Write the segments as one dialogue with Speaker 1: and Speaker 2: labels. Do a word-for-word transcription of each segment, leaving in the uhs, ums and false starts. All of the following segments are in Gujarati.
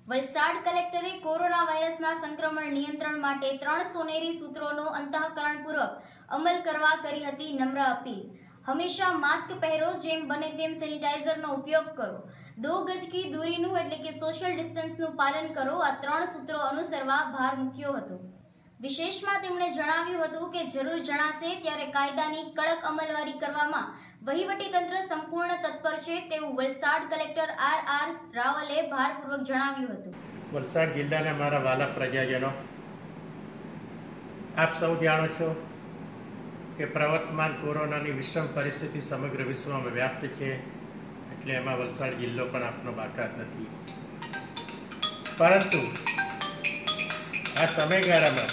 Speaker 1: વલસાડ કલેક્ટરે કોરોના વાયરસના સંક્રમણ નિયંત્રણ માટે ત્રણ સોનેરી સૂત્રોનો અંતઃકરણપૂર્વક અમલ કરવા કરી હતી નમ્ર અપીલ। હંમેશા માસ્ક પહેરો, જેમ બને તેમ સેનિટાઈઝરનો ઉપયોગ કરો, દો ગજ કી દૂરીનું એટલે કે સોશિયલ ડિસ્ટન્સનું પાલન કરો, આ ત્રણ સૂત્રો અનુસરવા ભાર મૂક્યો હતો। વિશેષમાં તેમણે જણાવ્યું હતું કે જરૂર જણાશે ત્યારે કાયદાની કડક અમલવારી કરવામાં વહીવટીતંત્ર સંપૂર્ણ તત્પર છે તેવું વલસાડ કલેક્ટર આર આર રાવલે ભારપૂર્વક જણાવ્યું હતું।
Speaker 2: વલસાડ જિલ્લાના મારા વાલા પ્રજાજનો, આપ સૌ જાણો છો કે પ્રવર્તમાન કોરોનાની વિષમ પરિસ્થિતિ સમગ્ર વિશ્વમાં વ્યાપ્ત છે, એટલે એમાં વલસાડ જિલ્લો પણ આપનો બાકાત નથી। પરંતુ આ સમયગાળામાં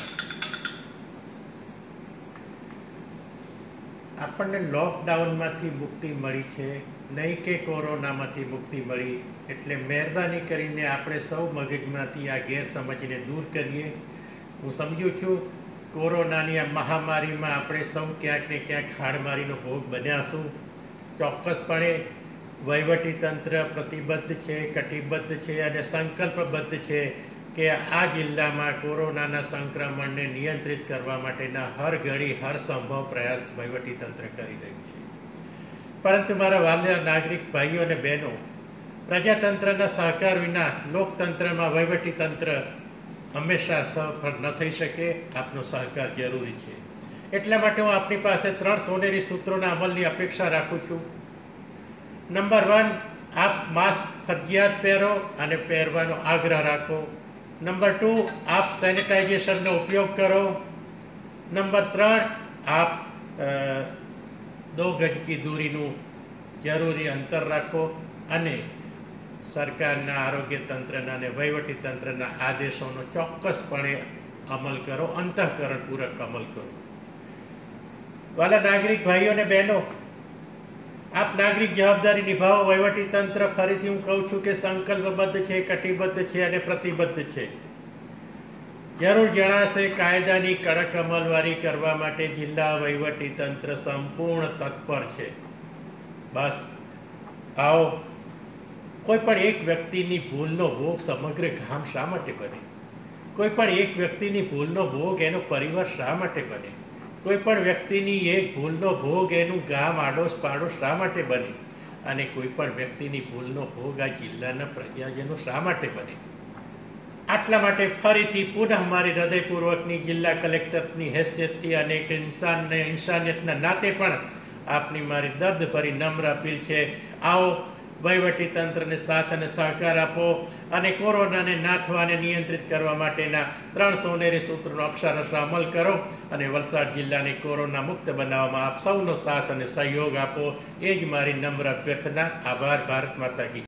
Speaker 2: આપણને લોકડાઉનમાંથી મુક્તિ મળી છે, નહીં કે કોરોનામાંથી મુક્તિ મળી। એટલે મહેરબાની કરીને આપણે સૌ મગજમાંથી આ ગેરસમજને દૂર કરીએ। હું સમજુ છું કોરોનાની આ મહામારીમાં આપણે સૌ ક્યાંક ને ક્યાંક હાડમારીનો ભોગ બન્યાશું। ચોક્કસપણે વહીવટીતંત્ર પ્રતિબદ્ધ છે, કટિબદ્ધ છે અને સંકલ્પબદ્ધ છે કે આ જિલ્લામાં કોરોનાના સંક્રમણને નિયંત્રિત કરવા માટેના હર ઘડી હર સંભવ પ્રયાસ વહીવટીતંત્ર કરી રહ્યું છે। પરંતુ મારા વાલા નાગરિક ભાઈઓ અને બહેનો, પ્રજાતંત્રના સહકાર વિના લોકતંત્રમાં વહીવટીતંત્ર હંમેશા સફળ ન થઈ શકે। આપનો સહકાર જરૂરી છે। એટલા માટે હું આપની પાસે ત્રણ સોનેરી સૂત્રોના અમલની અપેક્ષા રાખું છું। નંબર વન, આપ માસ્ક ફરજિયાત પહેરો અને પહેરવાનો આગ્રહ રાખો। નંબર ટુ, આપ સેનિટાઇઝેશનનો ઉપયોગ કરો। નંબર ત્રણ, આપ દો ગજ કી દૂરીનું જરૂરી અંતર રાખો અને સરકારના આરોગ્ય તંત્રના અને વહીવટી તંત્રના આદેશોનો ચોક્કસપણે અમલ કરો, અંતઃકરણપૂર્વક અમલ કરો। વાલા નાગરિક ભાઈઓ અને બહેનો, આપ નાગરિક જવાબદારી નિભાવો। વહીવટી તંત્ર, ફરીથી હું કહું છું કે સંકલ્પબદ્ધ છે, કટિબદ્ધ છે અને પ્રતિબદ્ધ છે। જરૂર જણાશે કાયદાની કડક અમલવારી કરવા માટે જિલ્લા વહીવટી તંત્ર સંપૂર્ણ તત્પર છે। બસ આવો, કોઈ પણ એક વ્યક્તિની ભૂલનો ભોગ સમગ્ર ગામ શા માટે બને? કોઈ પણ એક વ્યક્તિની ભૂલનો ભોગ એનો પરિવાર શા માટે બને? કોઈ પણ વ્યક્તિની એક ભૂલનો ભોગ એનું ગામ આડોશ પાડોશ શા માટે બને? અને કોઈ પણ વ્યક્તિની ભૂલનો ભોગ આ જિલ્લાના પ્રજાજનો શા માટે બને? આટલા માટે ફરીથી પુનઃ મારી હૃદયપૂર્વકની જિલ્લા કલેક્ટરની હેસિયતથી અને એક ઇન્સાનને ઇન્સાનિયતના નાતે પણ આપની મારી દર્દભરી નમ્ર અપીલ છે, આવો વહીવટી તંત્રને સાથ અને સહકાર આપો અને કોરોનાને નાથવાને નિયંત્રિત કરવા માટેના ત્રણ સોનેરી સૂત્રનો અક્ષરશઃ અમલ કરો અને વલસાડ જિલ્લાને કોરોના મુક્ત બનાવવામાં આપ સૌનો સાથ અને સહયોગ આપો। એ જ મારી નમ્ર અભ્યર્થના। આભાર। ભારત માતા કી।